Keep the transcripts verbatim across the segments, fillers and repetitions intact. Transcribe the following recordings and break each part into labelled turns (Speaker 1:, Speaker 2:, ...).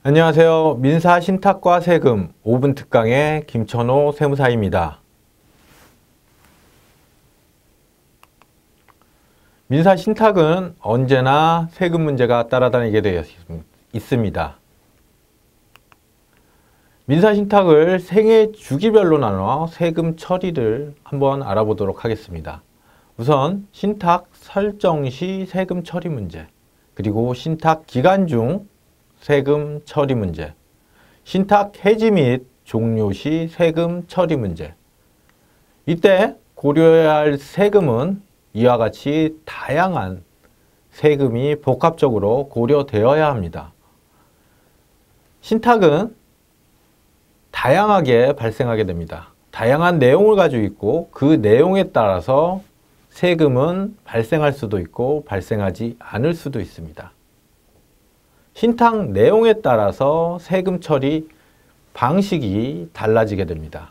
Speaker 1: 안녕하세요. 민사 신탁과 세금 오 분 특강의 김천호 세무사입니다. 민사 신탁은 언제나 세금 문제가 따라다니게 되어 있습니다. 민사 신탁을 생애 주기별로 나눠 세금 처리를 한번 알아보도록 하겠습니다. 우선 신탁 설정 시 세금 처리 문제, 그리고 신탁 기간 중 세금 처리 문제, 신탁 해지 및 종료 시 세금 처리 문제. 이때 고려해야 할 세금은 이와 같이 다양한 세금이 복합적으로 고려되어야 합니다. 신탁은 다양하게 발생하게 됩니다. 다양한 내용을 가지고 있고 그 내용에 따라서 세금은 발생할 수도 있고 발생하지 않을 수도 있습니다. 신탁 내용에 따라서 세금 처리 방식이 달라지게 됩니다.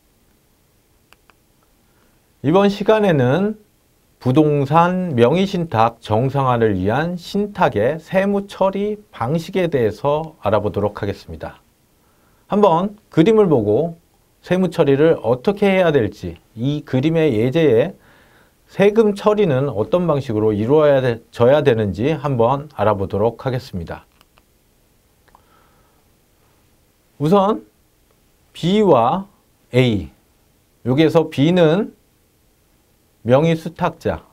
Speaker 1: 이번 시간에는 부동산 명의신탁 정상화를 위한 신탁의 세무 처리 방식에 대해서 알아보도록 하겠습니다. 한번 그림을 보고 세무 처리를 어떻게 해야 될지, 이 그림의 예제에 세금 처리는 어떤 방식으로 이루어져야 되는지 한번 알아보도록 하겠습니다. 우선 B와 A, 여기에서 B는 명의수탁자,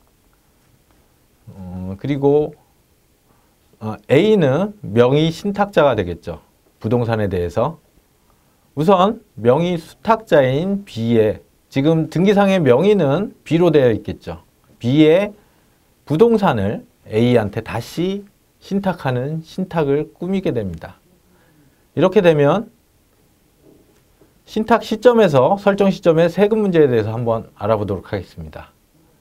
Speaker 1: 어, 그리고 어, A는 명의신탁자가 되겠죠. 부동산에 대해서. 우선 명의수탁자인 B의, 지금 등기상의 명의는 B로 되어 있겠죠. B의 부동산을 A한테 다시 신탁하는 신탁을 꾸미게 됩니다. 이렇게 되면 신탁 시점에서 설정 시점의 세금 문제에 대해서 한번 알아보도록 하겠습니다.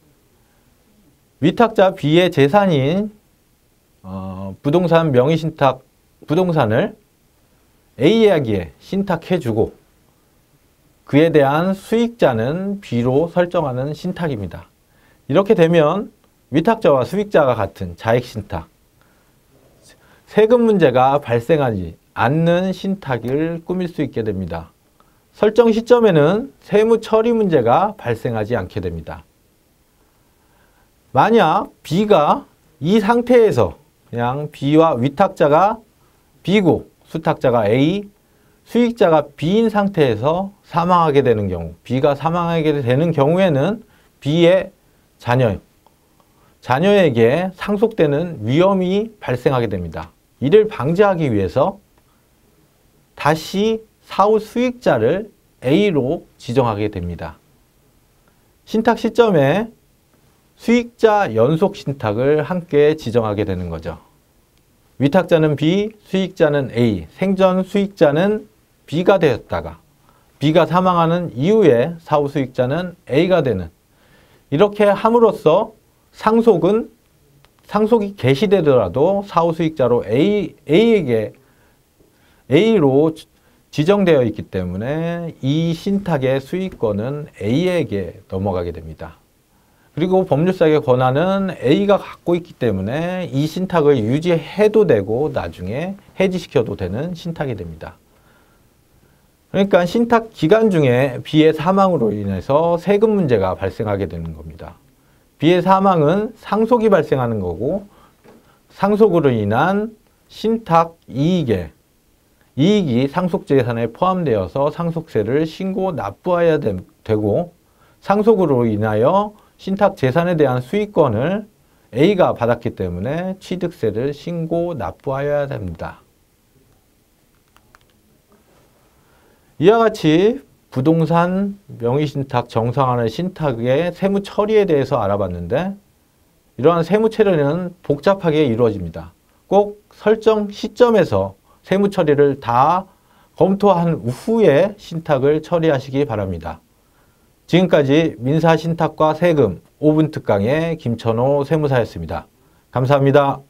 Speaker 1: 위탁자 B의 재산인 어, 부동산 명의신탁 부동산을 A에게 신탁해주고 그에 대한 수익자는 B로 설정하는 신탁입니다. 이렇게 되면 위탁자와 수익자가 같은 자익신탁, 세금 문제가 발생하지 않는 신탁을 꾸밀 수 있게 됩니다. 설정 시점에는 세무 처리 문제가 발생하지 않게 됩니다. 만약 B가 이 상태에서 그냥 B와 위탁자가 B고 수탁자가 A, 수익자가 B인 상태에서 사망하게 되는 경우, B가 사망하게 되는 경우에는 B의 자녀, 자녀에게 상속되는 위험이 발생하게 됩니다. 이를 방지하기 위해서 다시 사후 수익자를 A로 지정하게 됩니다. 신탁 시점에 수익자 연속 신탁을 함께 지정하게 되는 거죠. 위탁자는 B, 수익자는 A, 생전 수익자는 B가 되었다가 B가 사망하는 이후에 사후 수익자는 A가 되는, 이렇게 함으로써 상속은 상속이 개시되더라도 사후 수익자로 A, A에게 A로 지정되어 있기 때문에 이 신탁의 수익권은 A에게 넘어가게 됩니다. 그리고 법률사의 권한은 A가 갖고 있기 때문에 이 신탁을 유지해도 되고 나중에 해지시켜도 되는 신탁이 됩니다. 그러니까 신탁 기간 중에 B의 사망으로 인해서 세금 문제가 발생하게 되는 겁니다. B의 사망은 상속이 발생하는 거고 상속으로 인한 신탁 이익에 이익이 상속재산에 포함되어서 상속세를 신고 납부해야 되, 되고 상속으로 인하여 신탁재산에 대한 수익권을 A가 받았기 때문에 취득세를 신고 납부하여야 됩니다. 이와 같이 부동산 명의신탁 정상화는 신탁의 세무 처리에 대해서 알아봤는데 이러한 세무 처리는 복잡하게 이루어집니다. 꼭 설정 시점에서 세무 처리를 다 검토한 후에 신탁을 처리하시기 바랍니다. 지금까지 민사 신탁과 세금 오 분 특강의 김천호 세무사였습니다. 감사합니다.